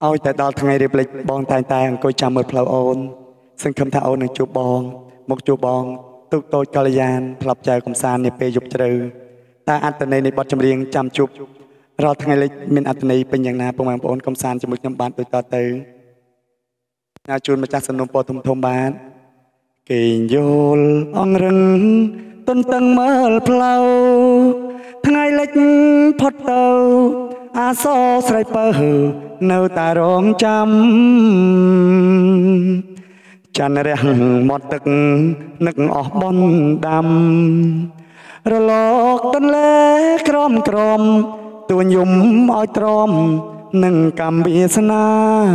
ឲ្យតែដល់ថ្ងៃរៀបលិចបងតែងតែអង្គុយចាំមើលផ្លូវអូនសង្ឃឹមថាអូននឹងជួបបងមកជួបបងទុកតូចកល្យានផ្លាប់ចៅកំសាន្តនាពេលយប់ជ្រៅតែអត្តន័យនៃបទចម្រៀងចាំជួបរាល់ថ្ងៃលិចមានអត្តន័យពេញយ៉ាងណាបងប្អូនកំសាន្តជាមួយខ្ញុំបានដូចតទៅញ៉ាជូនម្ចាស់សំណុំពរធំបានគេយល់អង្រឹងទន្ទឹងមើលផ្លូវថ្ងៃលិចផុតទៅអាសរស្រីបើនៅតែរងចាំចានរះមាត់ទឹកនឹកអស់បនដាំរលកទន្លេក្រំក្រំទួញយំឲ្យទ្រាំនឹងកម្មវាសនា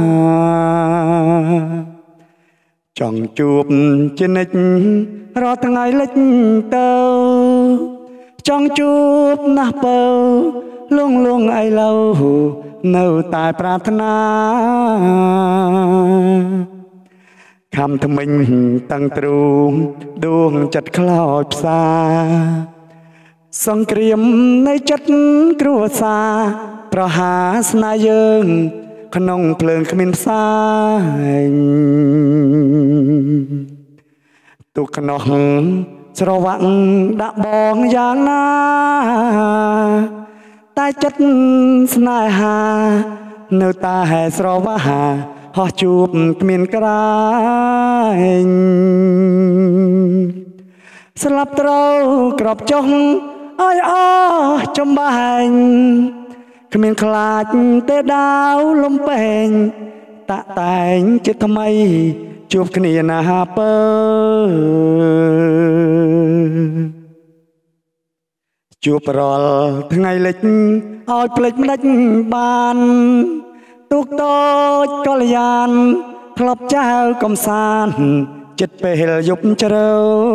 ចង់ជួបជានិច្ចរាល់ថ្ងៃលិចទៅចង់ជួបណាស់បើលងលងអីឡូវនៅតែប្រាថ្នាខំថ្មិញតឹងទ្រូងដួងចិត្តខ្លោចផ្សាសង្គ្រាមនៃចិត្តគ្រួសារប្រហាស្នាយើងក្នុងភ្លើងគ្មានផ្សាយទុកខ្នោះស្រវាក់ដាក់បងយ៉ាងណាតែចិត្តស្នេហានៅតែស្រវាហោះជួបគ្មានក្រែងស្លាប់ត្រូវក្របចុះឲ្យអស់ចំបែងគ្មានខ្លាចទេដាវលំពេងតាក់តែងជាថ្មីជួបគ្នាណាពើជួបរាល់ថ្ងៃលិចឲ្យភ្លេចមិនដាច់បានទុកតូចកល្យានធ្លាប់ចៅកំសាន្តចិត្តពេលយប់ជ្រៅ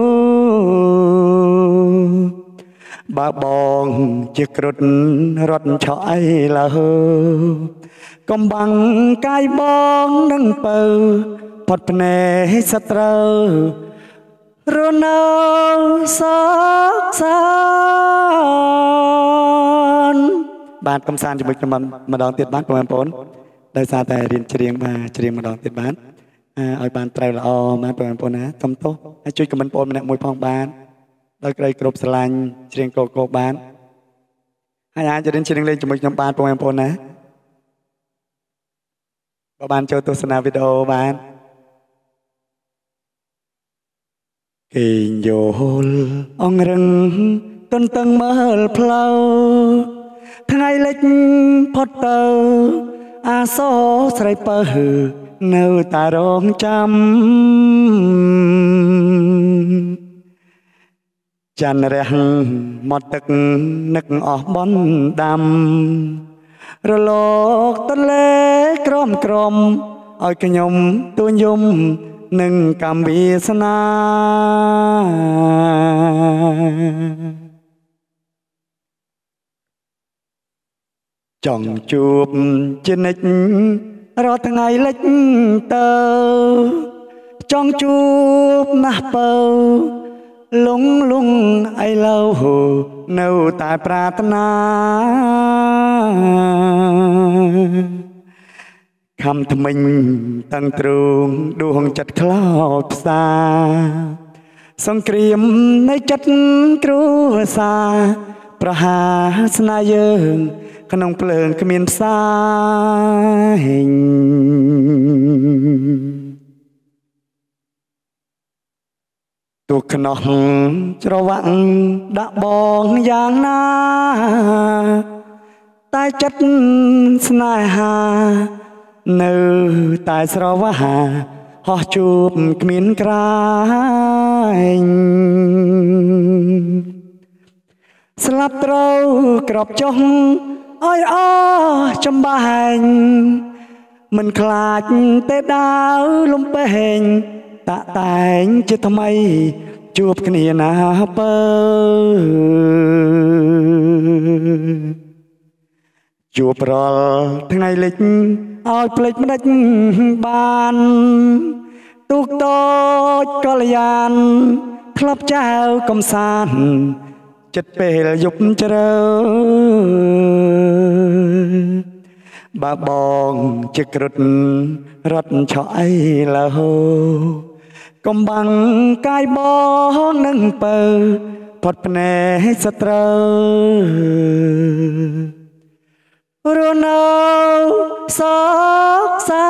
បើបងជាគ្រុឌរត់ឆក់អីលើកំបាំងកាយបងនឹងបើផុតភ្នែកសត្រូវរនៅសោកសានបានកំសាន្តជាមួយខ្ញុំម្ដងទៀតបានបងប្អូនដោយសារតែរៀនច្រៀងបាទច្រៀងម្ដងទៀតបានឲ្យបានត្រូវល្អណាបងប្អូនណាសុំទោសហើយជួយខមមិនបងម្នាក់មួយផងបានដោយក្តីគ្រប់ស្រឡាញ់ច្រៀងកោកោបានហើយអាចរៀនច្រៀងលេងជាមួយខ្ញុំបានបងប្អូនណាបើបានចូលទស្សនាវីដេអូបានគេយល់អង្រឹងទន្ទឹងមើលផ្លូវថ្ងៃលិចផុតទៅអាសរស្រីបើនៅតែរងចាំចានរះមាត់ទឹកនឹកអស់បនដាំរលកទន្លេក្រំក្រំឲ្យខ្ញុំទួញយំនឹងកម្មវាសនាចង់ជួបជានិច្ចរាល់ថ្ងៃលិចទៅចង់ជួបណាស់បើលងលងអីឡូវនៅតែប្រាថ្នាខំថ្មិញតឹងទ្រូងដួងចិត្តខ្លោចផ្សាសង្គ្រាមនៃចិត្តគ្រួសារប្រហាស្នាយើងក្នុងភ្លើងគ្មានផ្សាយទុកខ្នោះច្រវាក់ដាក់បងយ៉ាងណាតែចិត្តស្នេហានៅតែស្រវាហោះជួបគ្មានក្រែងស្លាប់ត្រូវក្របចុះឲ្យអស់ចំបែងមិនខ្លាចទេដាវលំពេងតាក់តែងជាថ្មីជួបគ្នាណាបើជួបរាល់ថ្ងៃលិចឲ្យភ្លេចមិនដាច់បានទុកតូចកល្យានធ្លាប់ចៅកំសាន្តចិត្តពេលយប់ជ្រៅ bà bong chiếc rốt cho ấy là hô công bằng cái bong nâng bờ phật nè sắt rơ rồi nào xót xa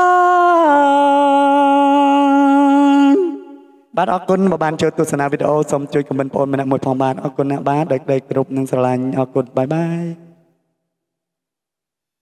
bạn ởคุณมาบ้านเจอตัวสนาวิดีโอสมช่วยกับมันปนมันหมดของบ้านởคุณนะบ้านเด็กๆกรุ๊ปนึงสลายởคุณบายบาย